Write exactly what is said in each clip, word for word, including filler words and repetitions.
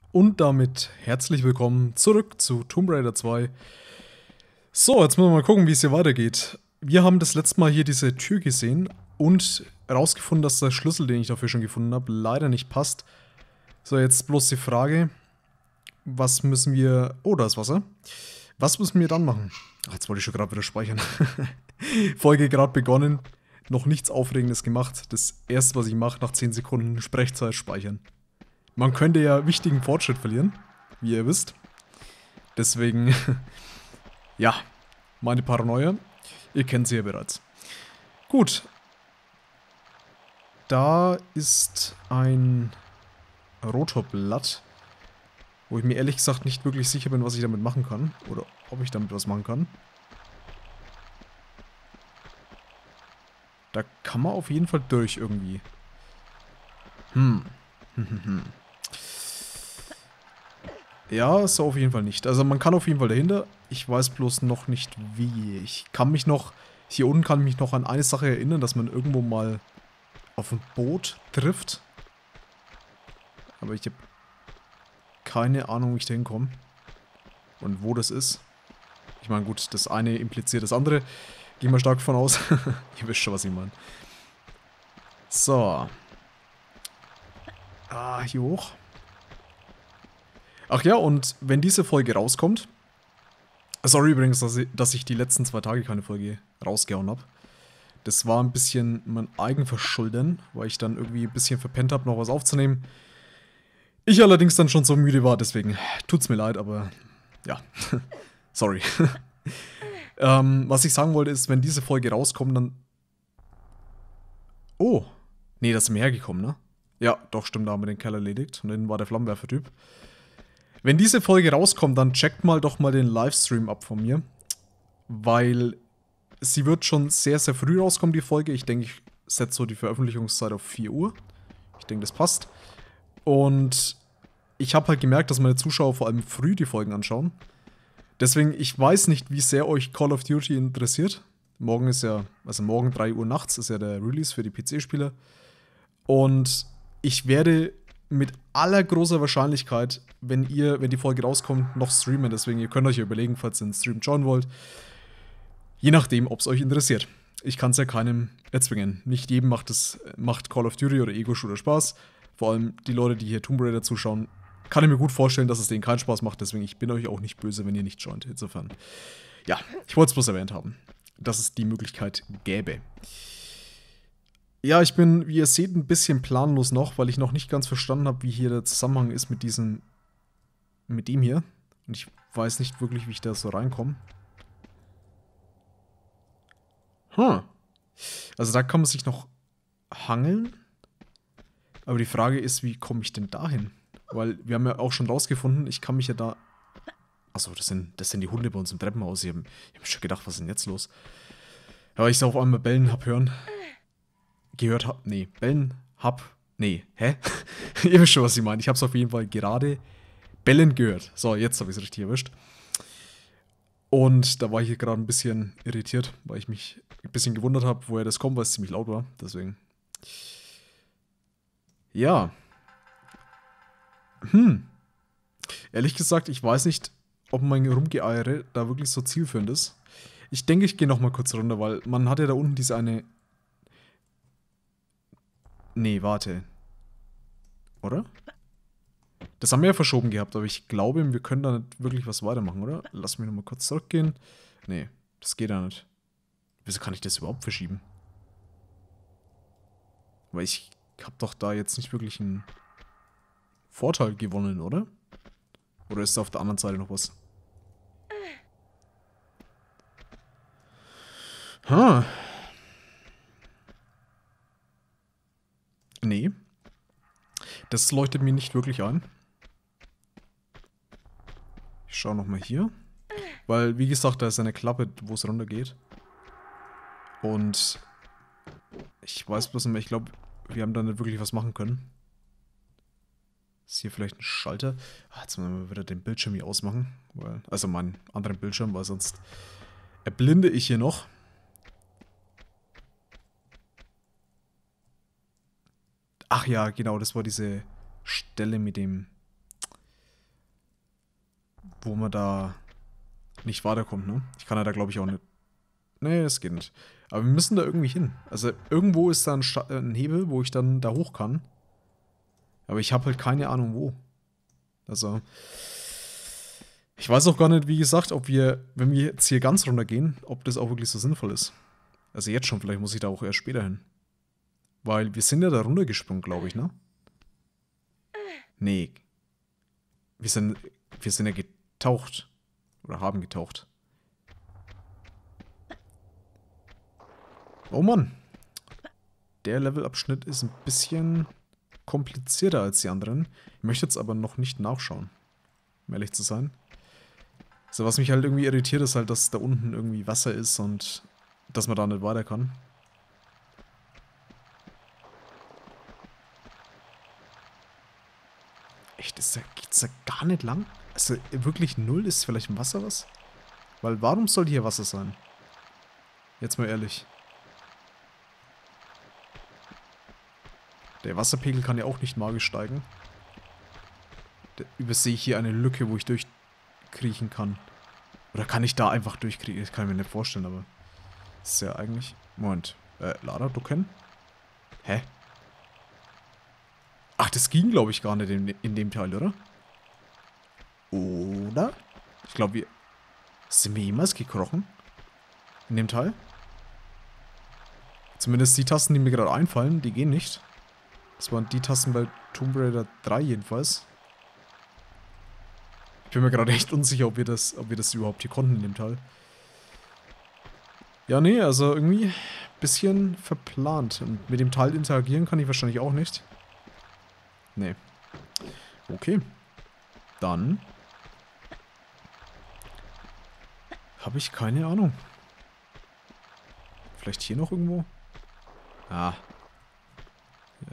Und damit herzlich willkommen zurück zu Tomb Raider zwei. So, jetzt müssen wir mal gucken, wie es hier weitergeht. Wir haben das letzte Mal hier diese Tür gesehen und herausgefunden, dass der Schlüssel, den ich dafür schon gefunden habe, leider nicht passt. So, jetzt bloß die Frage, was müssen wir... Oh, da ist Wasser. Was müssen wir dann machen? Ach, jetzt wollte ich schon gerade wieder speichern. Folge gerade begonnen, noch nichts Aufregendes gemacht. Das erste, was ich mache, nach zehn Sekunden Sprechzeit speichern. Man könnte ja wichtigen Fortschritt verlieren, wie ihr wisst. Deswegen, ja, meine Paranoia. Ihr kennt sie ja bereits. Gut. Da ist ein Rotorblatt, wo ich mir ehrlich gesagt nicht wirklich sicher bin, was ich damit machen kann. Oder ob ich damit was machen kann. Da kann man auf jeden Fall durch irgendwie. Hm. Hm, hm, hm. Ja, so auf jeden Fall nicht. Also man kann auf jeden Fall dahinter. Ich weiß bloß noch nicht wie. Ich kann mich noch, hier unten kann ich mich noch an eine Sache erinnern, dass man irgendwo mal auf ein Boot trifft. Aber ich habe keine Ahnung, wie ich da hinkomme. Und wo das ist. Ich meine, gut, das eine impliziert das andere. Gehen wir stark von aus. Ihr wisst schon, was ich meine. So. Ah, hier hoch. Ach ja, und wenn diese Folge rauskommt... Sorry übrigens, dass ich, dass ich die letzten zwei Tage keine Folge rausgehauen habe. Das war ein bisschen mein Eigenverschulden, weil ich dann irgendwie ein bisschen verpennt habe, noch was aufzunehmen. Ich allerdings dann schon so müde war, deswegen tut's mir leid, aber ja, sorry. ähm, was ich sagen wollte ist, wenn diese Folge rauskommt, dann... Oh, nee, das ist mir hergekommen, ne? Ja, doch, stimmt, da haben wir den Kerl erledigt. Und dann war der Flammenwerfer-Typ. Wenn diese Folge rauskommt, dann checkt mal doch mal den Livestream ab von mir. Weil sie wird schon sehr, sehr früh rauskommen, die Folge. Ich denke, ich setze so die Veröffentlichungszeit auf vier Uhr. Ich denke, das passt. Und ich habe halt gemerkt, dass meine Zuschauer vor allem früh die Folgen anschauen. Deswegen, ich weiß nicht, wie sehr euch Call of Duty interessiert. Morgen ist ja, also morgen drei Uhr nachts ist ja der Release für die P C-Spieler. Und ich werde mit aller großer Wahrscheinlichkeit, wenn ihr, wenn die Folge rauskommt, noch streamen. Deswegen, ihr könnt euch ja überlegen, falls ihr einen Stream joinen wollt. Je nachdem, ob es euch interessiert. Ich kann es ja keinem erzwingen. Nicht jedem macht, es, macht Call of Duty oder Ego-Shooter Spaß. Vor allem die Leute, die hier Tomb Raider zuschauen, kann ich mir gut vorstellen, dass es denen keinen Spaß macht. Deswegen, ich bin euch auch nicht böse, wenn ihr nicht joint. Insofern, ja, ich wollte es bloß erwähnt haben, dass es die Möglichkeit gäbe. Ja, ich bin, wie ihr seht, ein bisschen planlos noch, weil ich noch nicht ganz verstanden habe, wie hier der Zusammenhang ist mit diesem, mit dem hier. Und ich weiß nicht wirklich, wie ich da so reinkomme. Hm. Also da kann man sich noch hangeln. Aber die Frage ist, wie komme ich denn dahin? Weil wir haben ja auch schon rausgefunden, ich kann mich ja da... Achso, das sind, das sind die Hunde bei uns im Treppenhaus. Ich habe hab schon gedacht, was ist denn jetzt los? Ja, weil ich da auf einmal bellen hab hören. Gehört hab... Nee, bellen hab... Nee, hä? Ihr wisst schon, was ich meine. Ich hab's auf jeden Fall gerade bellen gehört. So, jetzt habe ich es richtig erwischt. Und da war ich hier gerade ein bisschen irritiert, weil ich mich ein bisschen gewundert habe, woher das kommt, weil es ziemlich laut war. Deswegen. Ja. Hm. Ehrlich gesagt, ich weiß nicht, ob mein Rumgeeiere da wirklich so zielführend ist. Ich denke, ich gehe noch mal kurz runter, weil man hat ja da unten diese eine... Nee, warte. Oder? Das haben wir ja verschoben gehabt, aber ich glaube, wir können da nicht wirklich was weitermachen, oder? Lass mich noch mal kurz zurückgehen. Nee, das geht ja nicht. Wieso kann ich das überhaupt verschieben? Weil ich habe doch da jetzt nicht wirklich einen Vorteil gewonnen, oder? Oder ist da auf der anderen Seite noch was? Hm. Nee. Das leuchtet mir nicht wirklich ein. Ich schaue nochmal hier. Weil, wie gesagt, da ist eine Klappe, wo es runter geht. Und ich weiß bloß nicht mehr, ich glaube, wir haben da nicht wirklich was machen können. Ist hier vielleicht ein Schalter? Ah, jetzt müssen wir wieder den Bildschirm hier ausmachen. Weil, also meinen anderen Bildschirm, weil sonst erblinde ich hier noch. Ach ja, genau, das war diese Stelle mit dem wo man da nicht weiterkommt, ne? Ich kann ja da, glaube ich, auch nicht. Nee, das geht nicht. Aber wir müssen da irgendwie hin. Also irgendwo ist da ein, Sta ein Hebel, wo ich dann da hoch kann. Aber ich habe halt keine Ahnung wo. Also, ich weiß auch gar nicht, wie gesagt, ob wir, wenn wir jetzt hier ganz runter gehen, ob das auch wirklich so sinnvoll ist. Also jetzt schon, vielleicht muss ich da auch erst später hin. Weil wir sind ja da runtergesprungen, glaube ich, ne? Nee. Wir sind, wir sind ja getaucht. Oder haben getaucht. Oh Mann. Der Levelabschnitt ist ein bisschen komplizierter als die anderen. Ich möchte jetzt aber noch nicht nachschauen, um ehrlich zu sein. Also was mich halt irgendwie irritiert, ist halt, dass da unten irgendwie Wasser ist und dass man da nicht weiter kann. Echt, ist da, geht's da gar nicht lang? Also wirklich null? Ist vielleicht im Wasser was? Weil warum soll hier Wasser sein? Jetzt mal ehrlich. Der Wasserpegel kann ja auch nicht magisch steigen. Da übersehe ich hier eine Lücke, wo ich durchkriechen kann. Oder kann ich da einfach durchkriechen? Das kann ich mir nicht vorstellen, aber... Das ist ja eigentlich... Moment. Äh, Lara, du kennst? Hä? Ach, das ging, glaube ich, gar nicht in, in dem Teil, oder? Oder? Ich glaube, wir... Sind wir jemals gekrochen? In dem Teil? Zumindest die Tasten, die mir gerade einfallen, die gehen nicht. Das waren die Tasten bei Tomb Raider drei jedenfalls. Ich bin mir gerade echt unsicher, ob wir das, ob wir das überhaupt hier konnten in dem Teil. Ja, nee, also irgendwie ein bisschen verplant. Und mit dem Teil interagieren kann ich wahrscheinlich auch nicht. Nee. Okay. Dann habe ich keine Ahnung. Vielleicht hier noch irgendwo? Ah. Ja.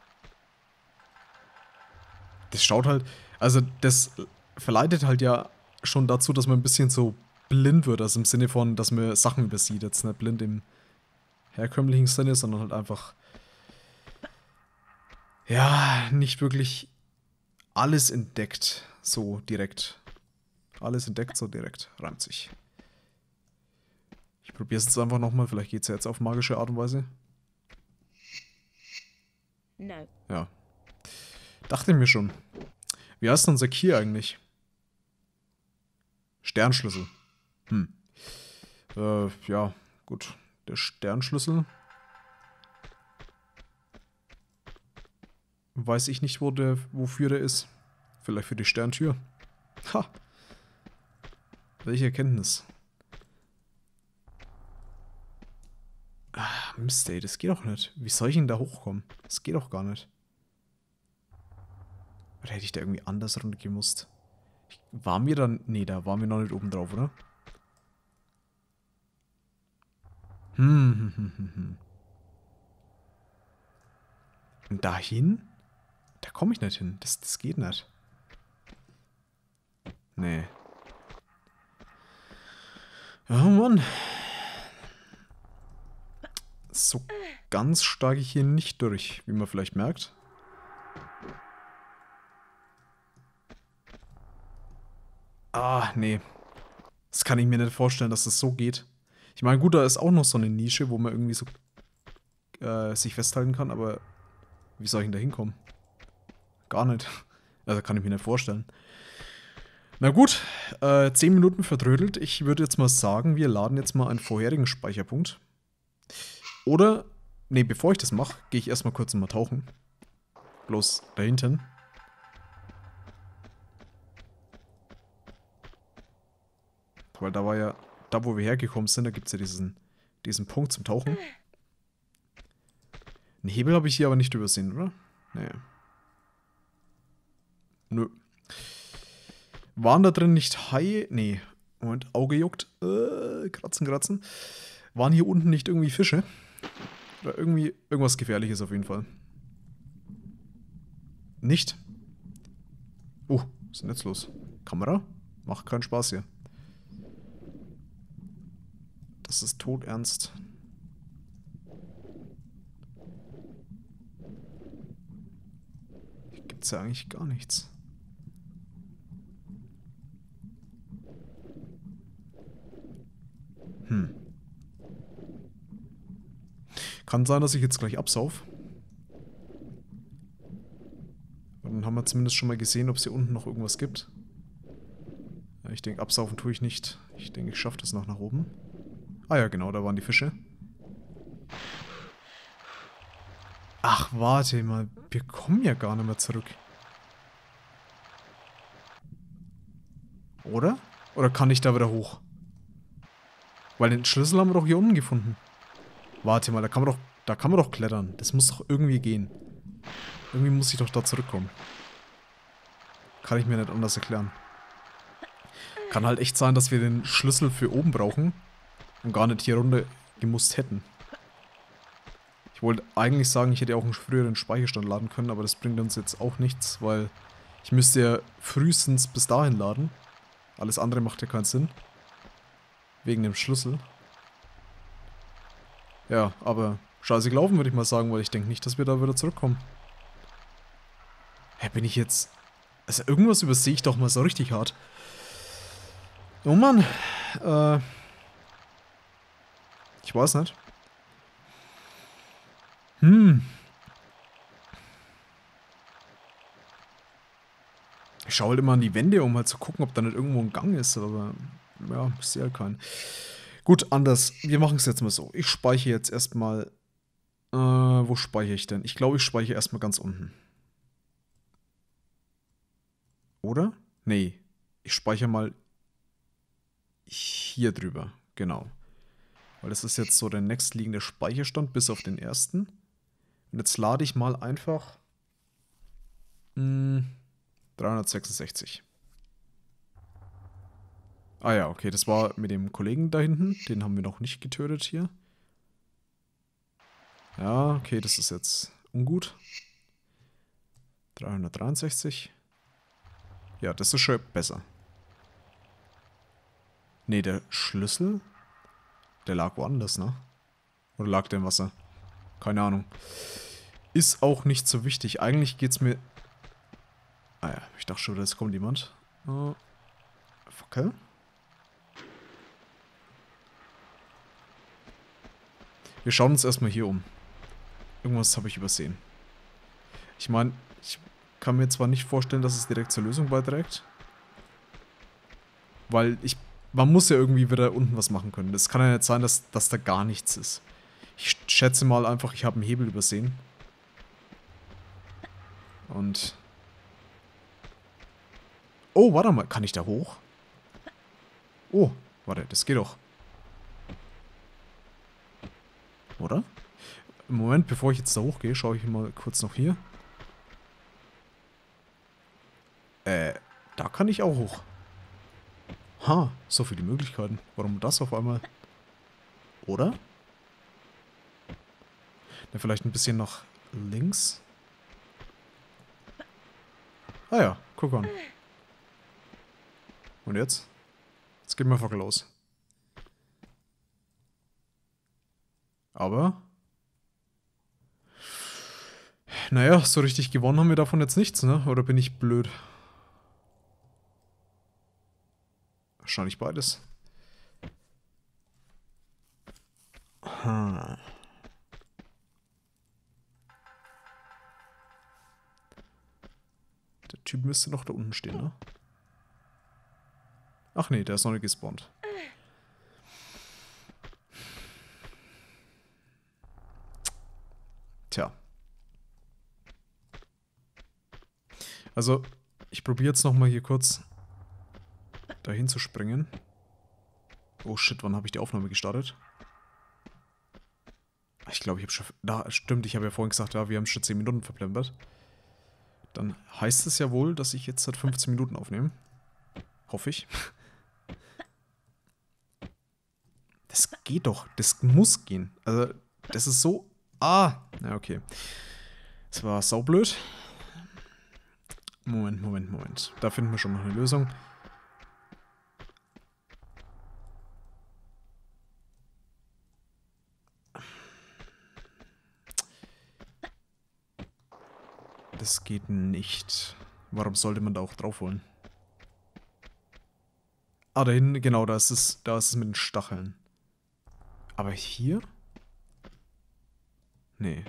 Das schaut halt, also das verleitet halt ja schon dazu, dass man ein bisschen so blind wird, also im Sinne von, dass man Sachen übersieht, jetzt nicht blind im herkömmlichen Sinne, sondern halt einfach, ja, nicht wirklich alles entdeckt, so direkt. Alles entdeckt, so direkt, reimt sich. Ich probiere es jetzt einfach nochmal, vielleicht geht es ja jetzt auf magische Art und Weise. No. Ja. Dachte ich mir schon. Wie heißt denn unser Key eigentlich? Sternschlüssel. Hm. Äh, ja, gut. Der Sternschlüssel. Weiß ich nicht, wo der, wofür der ist. Vielleicht für die Sterntür. Ha! Welche Erkenntnis? Ah, Mist, ey, das geht doch nicht. Wie soll ich denn da hochkommen? Das geht doch gar nicht. Oder hätte ich da irgendwie anders runtergemusst? Waren wir dann... Nee, da waren wir noch nicht oben drauf, oder? Hm, hm, hm, hm, hm. Und dahin? Da komme ich nicht hin. Das, das geht nicht. Nee. Oh Mann. So ganz steige ich hier nicht durch, wie man vielleicht merkt. Ah, nee. Das kann ich mir nicht vorstellen, dass das so geht. Ich meine, gut, da ist auch noch so eine Nische, wo man irgendwie so äh, sich festhalten kann, aber wie soll ich denn da hinkommen? Gar nicht. Also kann ich mir nicht vorstellen. Na gut, äh, zehn Minuten verdrödelt. Ich würde jetzt mal sagen, wir laden jetzt mal einen vorherigen Speicherpunkt. Oder, nee, bevor ich das mache, gehe ich erstmal kurz mal tauchen. Bloß da hinten. Weil da war ja, da wo wir hergekommen sind, da gibt es ja diesen, diesen Punkt zum Tauchen. Einen Hebel habe ich hier aber nicht übersehen, oder? Nee. Nö. Waren da drin nicht Haie? Nee. Moment, Auge juckt. Äh, kratzen, kratzen. Waren hier unten nicht irgendwie Fische? Oder irgendwie irgendwas Gefährliches auf jeden Fall. Nicht? Oh, was ist denn jetzt los? Kamera? Macht keinen Spaß hier. Das ist todernst. Hier gibt's ja eigentlich gar nichts. Kann sein, dass ich jetzt gleich absauf. Und dann haben wir zumindest schon mal gesehen, ob es hier unten noch irgendwas gibt. Ja, ich denke, absaufen tue ich nicht. Ich denke, ich schaffe das noch nach oben. Ah ja, genau, da waren die Fische. Ach, warte mal. Wir kommen ja gar nicht mehr zurück. Oder? Oder kann ich da wieder hoch? Weil den Schlüssel haben wir doch hier unten gefunden. Warte mal, da kann man doch, da kann man doch klettern. Das muss doch irgendwie gehen. Irgendwie muss ich doch da zurückkommen. Kann ich mir nicht anders erklären. Kann halt echt sein, dass wir den Schlüssel für oben brauchen und gar nicht hier runter gemusst hätten. Ich wollte eigentlich sagen, ich hätte auch einen früheren Speicherstand laden können, aber das bringt uns jetzt auch nichts, weil ich müsste ja frühestens bis dahin laden. Alles andere macht ja keinen Sinn. Wegen dem Schlüssel. Ja, aber scheiße gelaufen, würde ich mal sagen, weil ich denke nicht, dass wir da wieder zurückkommen. Hä, bin ich jetzt... Also irgendwas übersehe ich doch mal so richtig hart. Oh Mann. Äh... Ich weiß nicht. Hm. Ich schaue halt immer an die Wände, um halt zu gucken, ob da nicht irgendwo ein Gang ist, aber ja, ich sehe halt keinen. Gut, anders. Wir machen es jetzt mal so. Ich speichere jetzt erstmal. Äh, wo speichere ich denn? Ich glaube, ich speichere erstmal ganz unten. Oder? Nee. Ich speichere mal hier drüber. Genau. Weil das ist jetzt so der nächstliegende Speicherstand, bis auf den ersten. Und jetzt lade ich mal einfach mh, dreihundertsechsundsechzig. Ah ja, okay, das war mit dem Kollegen da hinten. Den haben wir noch nicht getötet hier. Ja, okay, das ist jetzt ungut. dreihundertdreiundsechzig. Ja, das ist schon besser. Nee, der Schlüssel, der lag woanders, ne? Oder lag der im Wasser? Keine Ahnung. Ist auch nicht so wichtig. Eigentlich geht's mir... Ah ja, ich dachte schon, jetzt kommt jemand. Uh, okay. Wir schauen uns erstmal hier um. Irgendwas habe ich übersehen. Ich meine, ich kann mir zwar nicht vorstellen, dass es direkt zur Lösung beiträgt. Weil ich... Man muss ja irgendwie wieder unten was machen können. Es kann ja nicht sein, dass, dass da gar nichts ist. Ich schätze mal einfach, ich habe einen Hebel übersehen. Und... Oh, warte mal. Kann ich da hoch? Oh, warte, das geht doch. Oder? Moment, bevor ich jetzt da hochgehe, schaue ich mal kurz noch hier. Äh, da kann ich auch hoch. Ha, so viele Möglichkeiten. Warum das auf einmal? Oder? Ja, vielleicht ein bisschen nach links. Ah ja, guck an. Und jetzt? Jetzt geht mir Fackel los. Aber... Naja, so richtig gewonnen haben wir davon jetzt nichts, ne? Oder bin ich blöd? Wahrscheinlich beides. Hm. Der Typ müsste noch da unten stehen, ne? Ach nee, der ist noch nicht gespawnt. Tja. Also, ich probiere jetzt nochmal hier kurz dahin zu springen. Oh shit, wann habe ich die Aufnahme gestartet? Ich glaube, ich habe schon... Da, stimmt, ich habe ja vorhin gesagt, ja, wir haben schon zehn Minuten verplempert. Dann heißt es ja wohl, dass ich jetzt seit fünfzehn Minuten aufnehme. Hoffe ich. Das geht doch. Das muss gehen. Also, das ist so... Ah! Ja, okay. Das war saublöd. Moment, Moment, Moment. Da finden wir schon noch eine Lösung. Das geht nicht. Warum sollte man da auch drauf wollen? Ah, da hinten, genau, da ist es, da ist es mit den Stacheln. Aber hier? Nee.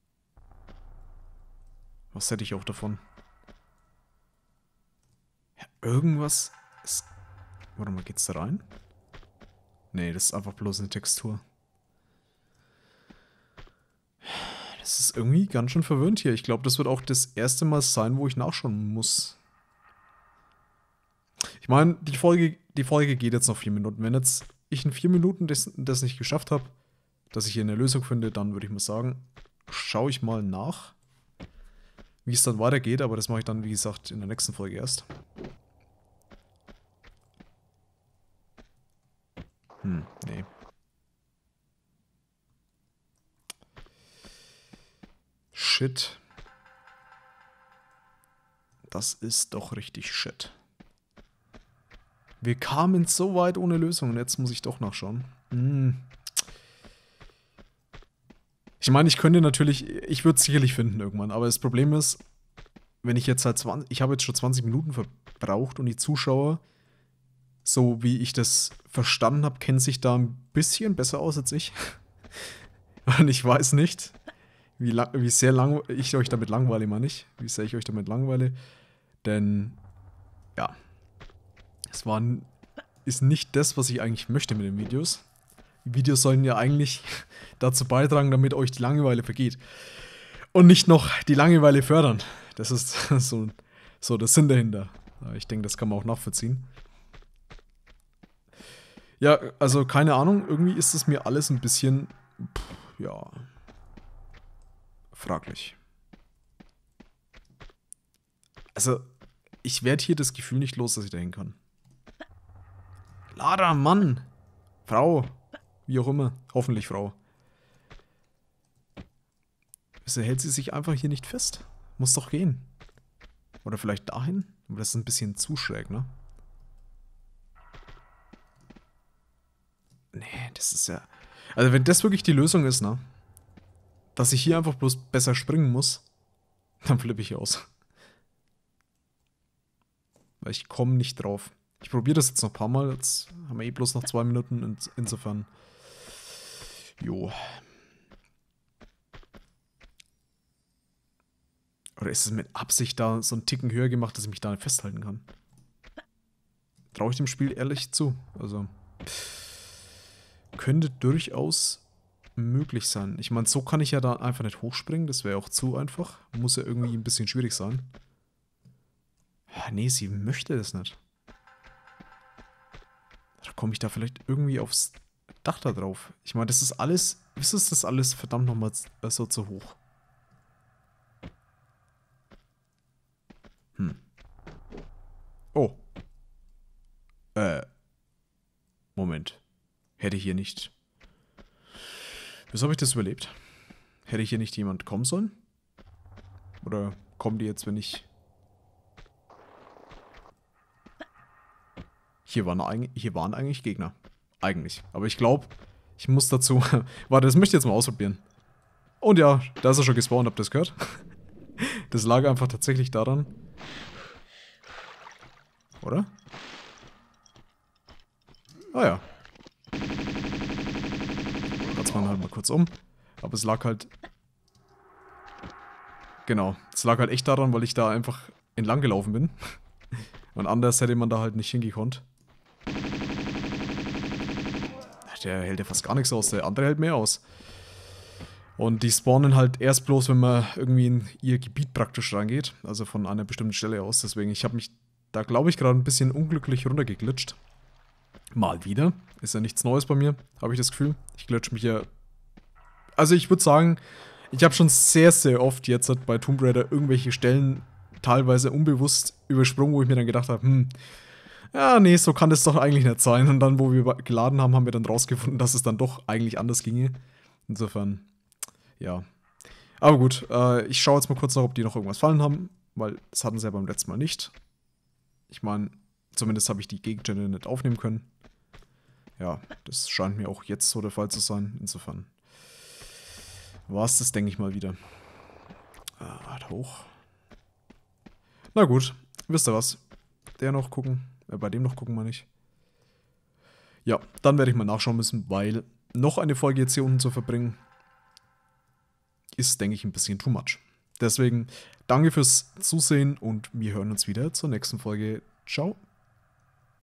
Was hätte ich auch davon? Ja, irgendwas ist... Warte mal, geht's da rein? Nee, das ist einfach bloß eine Textur. Das ist irgendwie ganz schön verwirrend hier. Ich glaube, das wird auch das erste Mal sein, wo ich nachschauen muss. Ich meine, die Folge, die Folge geht jetzt noch vier Minuten. Wenn jetzt ich in vier Minuten das, das nicht geschafft habe, dass ich hier eine Lösung finde, dann würde ich mal sagen, schaue ich mal nach, wie es dann weitergeht. Aber das mache ich dann, wie gesagt, in der nächsten Folge erst. Hm, nee. Shit. Das ist doch richtig shit. Wir kamen so weit ohne Lösung und jetzt muss ich doch nachschauen. Hm. Ich meine, ich könnte natürlich, ich würde es sicherlich finden irgendwann, aber das Problem ist, wenn ich jetzt halt zwanzig, ich habe jetzt schon zwanzig Minuten verbraucht und die Zuschauer, so wie ich das verstanden habe, kennen sich da ein bisschen besser aus als ich. Und ich weiß nicht, wie, lang, wie sehr lang ich euch damit langweile, meine ich. Wie sehr ich euch damit langweile. Denn, ja, es war, ist nicht das, was ich eigentlich möchte mit den Videos. Die Videos sollen ja eigentlich dazu beitragen, damit euch die Langeweile vergeht. Und nicht noch die Langeweile fördern. Das ist so, so der Sinn dahinter. Ich denke, das kann man auch nachvollziehen. Ja, also keine Ahnung, irgendwie ist es mir alles ein bisschen, pff, ja, fraglich. Also, ich werde hier das Gefühl nicht los, dass ich dahin kann. Lara, Mann, Frau, wie auch immer, hoffentlich Frau. Wieso hält sie sich einfach hier nicht fest? Muss doch gehen. Oder vielleicht dahin? Aber das ist ein bisschen zu schräg, ne? Nee, das ist ja... Also wenn das wirklich die Lösung ist, ne? Dass ich hier einfach bloß besser springen muss, dann flippe ich aus. Weil ich komme nicht drauf. Ich probiere das jetzt noch ein paar Mal. Jetzt haben wir eh bloß noch zwei Minuten. Insofern... Jo. Oder ist es mit Absicht da so einen Ticken höher gemacht, dass ich mich da nicht festhalten kann? Traue ich dem Spiel ehrlich zu. Also... Könnte durchaus möglich sein. Ich meine, so kann ich ja da einfach nicht hochspringen. Das wäre auch zu einfach. Muss ja irgendwie ein bisschen schwierig sein. Ja, nee, sie möchte das nicht. Da komme ich da vielleicht irgendwie aufs Dach da drauf. Ich meine, das ist alles... Wieso ist das alles verdammt nochmal so zu hoch? Hm. Oh. Äh. Moment. Hätte hier nicht... Wieso habe ich das überlebt? Hätte hier nicht jemand kommen sollen? Oder kommen die jetzt, wenn ich... Hier waren, eigentlich, hier waren eigentlich Gegner. Eigentlich. Aber ich glaube, ich muss dazu... Warte, das möchte ich jetzt mal ausprobieren. Und ja, da ist er schon gespawnt, habt ihr das gehört? Das lag einfach tatsächlich daran. Oder? Ah ja. Jetzt mal halt mal kurz um. Aber es lag halt... Genau. Es lag halt echt daran, weil ich da einfach entlang gelaufen bin. Und anders hätte man da halt nicht hingekonnt. Der hält ja fast gar nichts aus. Der andere hält mehr aus. Und die spawnen halt erst bloß, wenn man irgendwie in ihr Gebiet praktisch reingeht. Also von einer bestimmten Stelle aus. Deswegen, ich habe mich da, glaube ich, gerade ein bisschen unglücklich runtergeglitscht. Mal wieder. Ist ja nichts Neues bei mir, habe ich das Gefühl. Ich glitsche mich ja... Also ich würde sagen, ich habe schon sehr, sehr oft jetzt bei Tomb Raider irgendwelche Stellen teilweise unbewusst übersprungen, wo ich mir dann gedacht habe, hm, ja, nee, so kann das doch eigentlich nicht sein. Und dann, wo wir geladen haben, haben wir dann rausgefunden, dass es dann doch eigentlich anders ginge. Insofern, ja. Aber gut, äh, ich schaue jetzt mal kurz nach, ob die noch irgendwas fallen haben, weil das hatten sie ja beim letzten Mal nicht. Ich meine, zumindest habe ich die Gegenstände nicht aufnehmen können. Ja, das scheint mir auch jetzt so der Fall zu sein. Insofern war es das, denke ich mal, wieder. Ah, hoch. Na gut, wisst ihr was? Der noch gucken. Äh, bei dem noch gucken wir nicht. Ja, dann werde ich mal nachschauen müssen, weil noch eine Folge jetzt hier unten zu verbringen. ist, denke ich, ein bisschen too much. Deswegen danke fürs Zusehen und wir hören uns wieder zur nächsten Folge. Ciao.